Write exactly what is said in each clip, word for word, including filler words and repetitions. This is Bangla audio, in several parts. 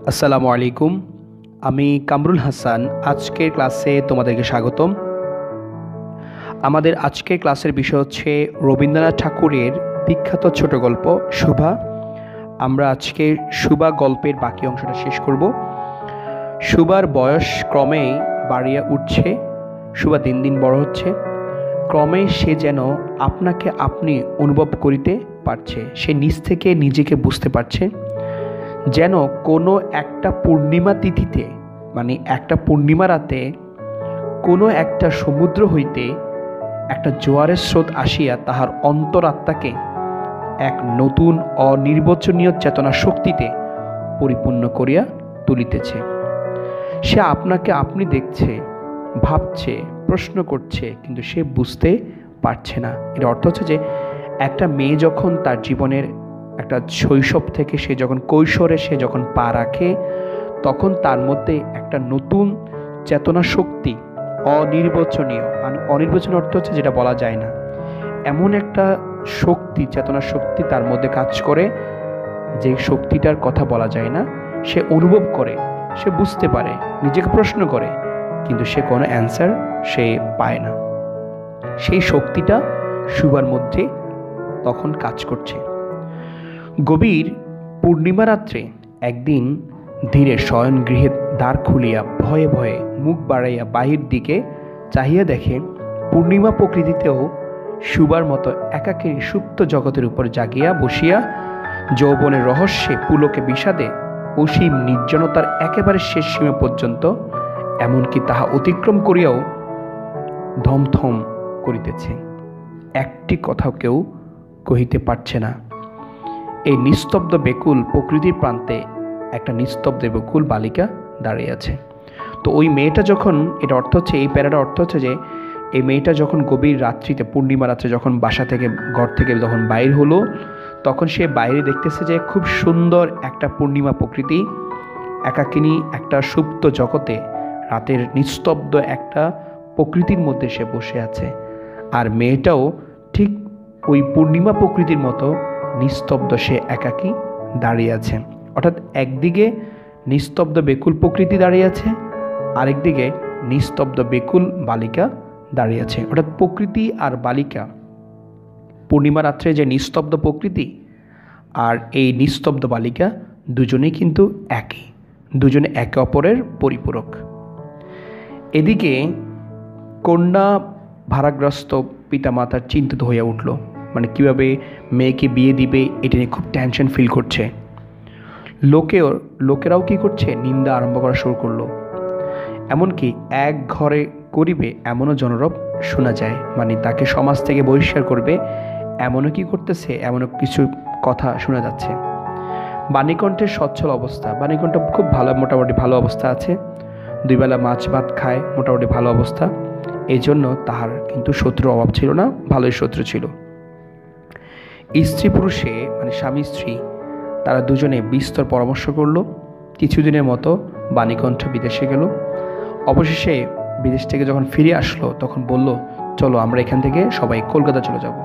আসসালামু আলাইকুম। আমি কামরুল হাসান। আজকের ক্লাসে তোমাদেরকে স্বাগতম। আমাদের আজকের ক্লাসের বিষয় হচ্ছে রবীন্দ্রনাথ ঠাকুরের বিখ্যাত ছোট গল্প সুভা। আমরা আজকে সুভা গল্পের বাকি অংশটা শেষ করব। সুভার বয়স ক্রমে বাড়িয়া উঠছে, সুভা দিন দিন বড় হচ্ছে। ক্রমে সে যেন আপনাকে আপনি অনুভব করিতে পারছে, সে নিজ থেকে নিজেকে বুঝতে পারছে। যেন কোনো একটা পূর্ণিমা তিথিতে, মানে একটা পূর্ণিমা রাতে কোনো একটা সমুদ্র হইতে একটা জোয়ারের স্রোত আসিয়া তাহার অন্তরাত্মাকে এক নতুন অনির্বচনীয় চেতনা শক্তিতে পরিপূর্ণ করিয়া তুলিতেছে। সে আপনাকে আপনি দেখছে, ভাবছে, প্রশ্ন করছে, কিন্তু সে বুঝতে পারছে না। এর অর্থ হচ্ছে যে একটা মেয়ে যখন তার জীবনের একটা শৈশব থেকে সে যখন কৈশোরে সে যখন পা রাখে, তখন তার মধ্যে একটা নতুন চেতনা শক্তি, অনির্বচনীয়, মানে অনির্বচনীয় অর্থ হচ্ছে যেটা বলা যায় না, এমন একটা শক্তি, চেতনা শক্তি তার মধ্যে কাজ করে, যে শক্তিটার কথা বলা যায় না। সে অনুভব করে, সে বুঝতে পারে, নিজেকে প্রশ্ন করে, কিন্তু সে কোনো অ্যান্সার সে পায় না। সেই শক্তিটা সুভার মধ্যে তখন কাজ করছে। গভীর পূর্ণিমা রাত্রে একদিন ধীরে শয়ন গৃহের দ্বার খুলিয়া ভয়ে ভয়ে মুখ বাড়াইয়া বাহির দিকে চাহিয়া দেখে, পূর্ণিমা প্রকৃতিতেও সুভার মতো একাকী সুপ্ত জগতের উপর জাগিয়া বসিয়া যৌবনের রহস্যে পুলকে বিষাদে অসীম নির্জনতার একেবারে শেষ সীমা পর্যন্ত, এমনকি তাহা অতিক্রম করিয়াও ধমধম করিতেছে। একটি কথাও কেউ কহিতে পারছে না। এই নিস্তব্ধ বেকুল প্রকৃতির প্রান্তে একটা নিস্তব্ধ বেকুল বালিকা দাঁড়িয়ে আছে। তো ওই মেয়েটা যখন, এটা অর্থ হচ্ছে, এই প্যারাটার অর্থ হচ্ছে যে এই মেয়েটা যখন গভীর রাত্রিতে, পূর্ণিমা রাত্রে যখন বাসা থেকে, ঘর থেকে যখন বাইর হলো, তখন সে বাইরে দেখতেছে যে খুব সুন্দর একটা পূর্ণিমা প্রকৃতি একাকিনী একটা সুপ্ত জগতে রাতের নিস্তব্ধ একটা প্রকৃতির মধ্যে সে বসে আছে। আর মেয়েটাও ঠিক ওই পূর্ণিমা প্রকৃতির মতো নিস্তব্ধ, সে একাকী দাঁড়িয়ে আছে। অর্থাৎ একদিকে নিস্তব্ধ বেকুল প্রকৃতি দাঁড়িয়ে আছে, আরেকদিকে নিস্তব্ধ বেকুল বালিকা দাঁড়িয়ে আছে। অর্থাৎ প্রকৃতি আর বালিকা, পূর্ণিমা রাত্রে যে নিস্তব্ধ প্রকৃতি আর এই নিস্তব্ধ বালিকা, দুজনেই কিন্তু একই, দুজনে একে অপরের পরিপূরক। এদিকে কন্যা ভারাগ্রস্ত পিতামাতার চিন্তিত হইয়া উঠল, মানে কীভাবে মেয়েকে বিয়ে দিবে এটা নিয়ে খুব টেনশন ফিল করছে। লোকেও লোকেরাও কি করছে, নিন্দা আরম্ভ করা শুরু করলো। এমনকি এক ঘরে করিবে এমনও জনরব শোনা যায়, মানে তাকে সমাজ থেকে বহিষ্কার করবে এমনও কি করতেছে, এমনও কিছু কথা শোনা যাচ্ছে। বাণীকণ্ঠের সচ্ছল অবস্থা, বাণীকণ্ঠ খুব ভালো, মোটামুটি ভালো অবস্থা আছে, দুই বেলা মাছ ভাত খায়, মোটামুটি ভালো অবস্থা। এই জন্য তাহার কিন্তু শত্রুর অভাব ছিল না, ভালোই শত্রু ছিল। স্ত্রী পুরুষে, মানে স্বামী স্ত্রী, তারা দুজনে বিস্তর পরামর্শ করলো। কিছুদিনের মতো বাণীকণ্ঠ বিদেশে গেল। অবশেষে বিদেশ থেকে যখন ফিরে আসলো, তখন বলল, চলো আমরা এখান থেকে সবাই কলকাতা চলে যাব।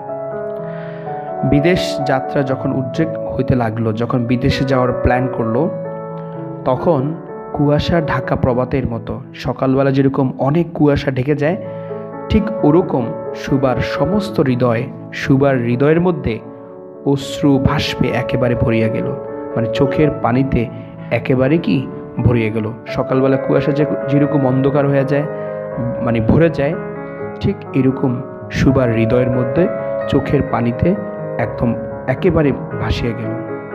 বিদেশ যাত্রা যখন উদ্রেক হইতে লাগলো, যখন বিদেশে যাওয়ার প্ল্যান করলো, তখন কুয়াশা ঢাকা প্রভাতের মতো, সকালবেলা যেরকম অনেক কুয়াশা ঢেকে যায়, ঠিক ওরকম সুভার সমস্ত হৃদয়, সুভার হৃদয়ের মধ্যে অশ্রু ভাষ্পে একেবারে ভরিয়া গেল, মানে চোখের পানিতে একেবারে কি ভরিয়ে গেল। সকালবেলা কুয়াশা যে যেরকম অন্ধকার হয়ে যায়, মানে ভরে যায়, ঠিক এরকম সুভার হৃদয়ের মধ্যে চোখের পানিতে একদম একেবারে ভাসিয়ে গেল।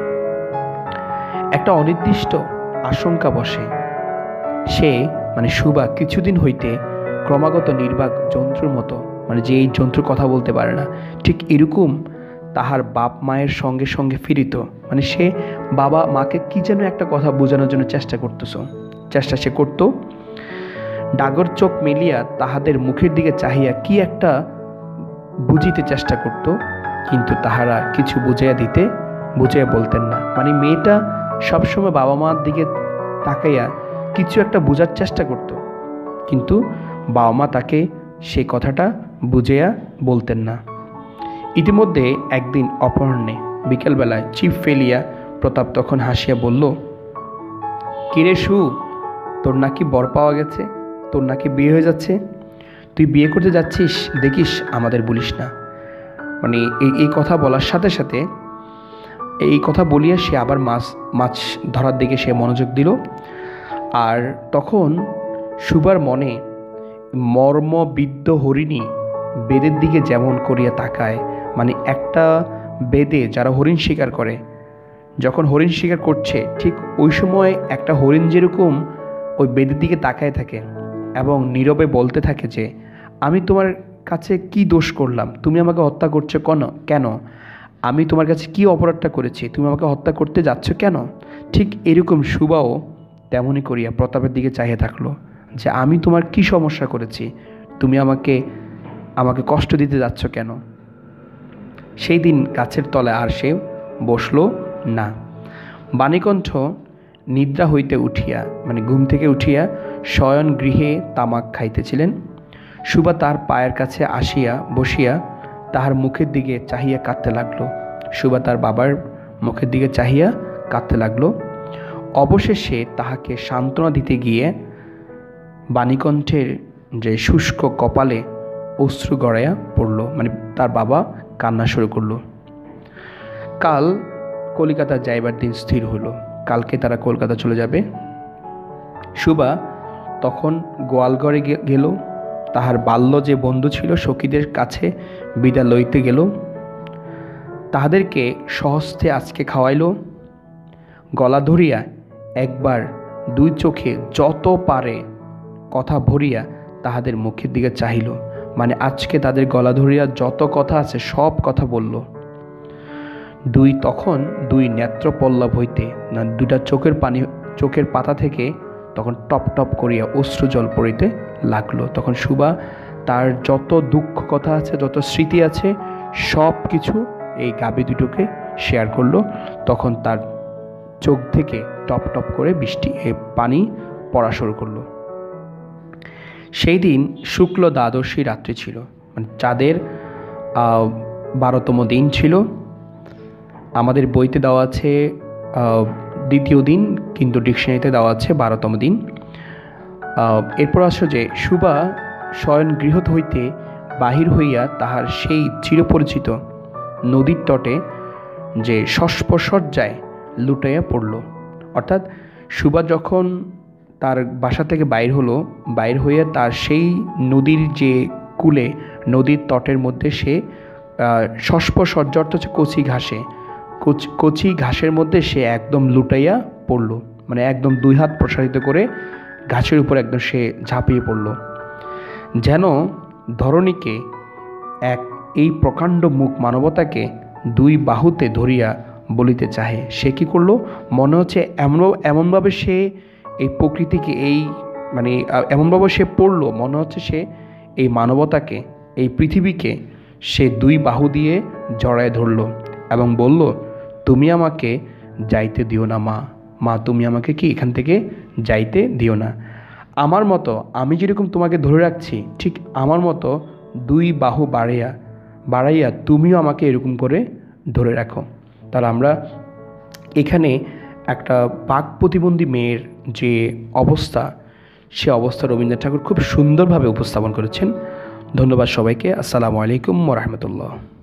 একটা অনির্দিষ্ট আশঙ্কা বসে। সে, মানে সুভা কিছুদিন হইতে ক্রমাগত নির্বাক যন্ত্রের মতো, মানে যে এই যন্ত্র কথা বলতে পারে না, ঠিক এরকম তাহার বাপ মায়ের সঙ্গে সঙ্গে ফিরিত। মানে সে বাবা মাকে কি যেন একটা কথা বোঝানোর জন্য চেষ্টা করতেছ, চেষ্টা সে করত। ডাগর চোখ মেলিয়া তাহাদের মুখের দিকে চাহিয়া কি একটা বুঝিতে চেষ্টা করত, কিন্তু তাহারা কিছু বুঝাইয়া দিতে, বুঝাইয়া বলতেন না। মানে মেয়েটা সবসময় বাবা মার দিকে তাকাইয়া কিছু একটা বোঝার চেষ্টা করত, কিন্তু বাবা মা তাকে সে কথাটা বুঝাইয়া বলতেন না। ইতিমধ্যে একদিন অপরাহ্নে বিকেলবেলায় চিপ ফেলিয়া প্রতাপ তখন হাসিয়া বলল, কিরে সু, তোর নাকি বর পাওয়া গেছে, তোর নাকি বিয়ে হয়ে যাচ্ছে, তুই বিয়ে করতে যাচ্ছিস, দেখিস আমাদের বলিস না। মানে এই এই কথা বলার সাথে সাথে এই কথা বলিয়া সে আবার মাছ মাছ ধরার দিকে সে মনোযোগ দিল। আর তখন সুবার মনে মর্মবিদ্ধ হরিণী বেদের দিকে যেমন করিয়া তাকায়, মানে একটা বেদে যারা হরিণ শিকার করে, যখন হরিণ শিকার করছে ঠিক ওই সময় একটা হরিণ যেরকম ওই বেদের দিকে তাকায় থাকে এবং নীরবে বলতে থাকে যে আমি তোমার কাছে কি দোষ করলাম, তুমি আমাকে হত্যা করছো কেন কেন আমি তোমার কাছে কি অপরাধটা করেছি, তুমি আমাকে হত্যা করতে যাচ্ছ কেন। ঠিক এরকম সুবাও তেমনই করিয়া প্রতাপের দিকে চাহিয়ে থাকলো যে আমি তোমার কি সমস্যা করেছি, তুমি আমাকে আমাকে কষ্ট দিতে যাচ্ছ কেন। সেই দিন গাছের তলায় আর সে বসল না। বাণীকণ্ঠ নিদ্রা হইতে উঠিয়া, মানে ঘুম থেকে উঠিয়া শয়ন গৃহে তামাক খাইতেছিলেন। সুবা তার পায়ের কাছে আসিয়া বসিয়া তাহার মুখের দিকে চাহিয়া কাঁদতে লাগলো। সুবা তার বাবার মুখের দিকে চাহিয়া কাঁদতে লাগলো। অবশেষে তাহাকে সান্ত্বনা দিতে গিয়ে বাণীকণ্ঠের যে শুষ্ক কপালে অশ্রু গড়াইয়া পড়ল, মানে তার বাবা কান্না শুরু করলো। কাল কলিকাতা যাইবার দিন স্থির হলো, কালকে তারা কলকাতা চলে যাবে। সুবা তখন গোয়ালঘরে গেল, তাহার বাল্য যে বন্ধু ছিল সখীদের কাছে বিদা লইতে গেল, তাহাদেরকে সহস্তে আজকে খাওয়াইল। গলা ধরিয়া একবার দুই চোখে যত পারে কথা ভরিয়া তাহাদের মুখের দিকে চাহিল, মানে আজকে তাদের গলা ধরিয়া যত কথা আছে সব কথা বলল। দুই তখন দুই নেত্র পল্লব হইতে, না দুইটা চোখের পানি চোখের পাতা থেকে তখন টপ টপ করিয়া অশ্রু জল পড়িতে লাগলো। তখন সুবা তার যত দুঃখ কথা আছে, যত স্মৃতি আছে সব কিছু এই গাভী দুটোকে শেয়ার করলো। তখন তার চোখ থেকে টপ টপ করে বৃষ্টি পানি পড়া শুরু করলো। সেই দিন শুক্ল দ্বাদশী রাত্রি ছিল, মানে চাঁদের বারোতম দিন ছিল। আমাদের বইতে দেওয়া আছে দ্বিতীয় দিন, কিন্তু ডিকশনারিতে দেওয়া আছে বারোতম দিন। এরপর আসো যে সুবা শয়ন গৃহ হইতে বাহির হইয়া তাহার সেই চিরপরিচিত নদীর তটে যে সস্পর্শজ্জায় লুটাইয়া পড়ল। অর্থাৎ সুবা যখন তার বাসা থেকে বাইর হলো, বাইর হইয়া তার সেই নদীর যে কূলে, নদীর তটের মধ্যে সে সস্পর্শজ্জা অর্থ হচ্ছে কচি ঘাসে, কচি ঘাসের মধ্যে সে একদম লুটাইয়া পড়ল, মানে একদম দুই হাত প্রসারিত করে ঘাসের উপর একদম সে ঝাঁপিয়ে পড়ল। যেন ধরণীকে এক এই প্রকাণ্ড মুখ মানবতাকে দুই বাহুতে ধরিয়া বলিতে চাহে। সে কি করলো, মনে হচ্ছে এমন এমনভাবে সে এই প্রকৃতিকে এই মানে এমনভাবে সে পড়লো, মনে হচ্ছে সে এই মানবতাকে, এই পৃথিবীকে সে দুই বাহু দিয়ে জড়ায় ধরল এবং বলল, তুমি আমাকে যাইতে দিও না মা, মা তুমি আমাকে কি এখান থেকে যাইতে দিও না। আমার মতো আমি যেরকম তোমাকে ধরে রাখছি, ঠিক আমার মতো দুই বাহু বাড়াইয়া বাড়াইয়া তুমিও আমাকে এরকম করে ধরে রাখো। তাহলে আমরা এখানে একটা বাক প্রতিবন্ধী মেয়ের যে অবস্থা, সে অবস্থা রবীন্দ্রনাথ ঠাকুর খুব সুন্দরভাবে উপস্থাপন করেছেন। ধন্যবাদ সবাইকে। আসসালামু আলাইকুম ওয়া রাহমাতুল্লাহ।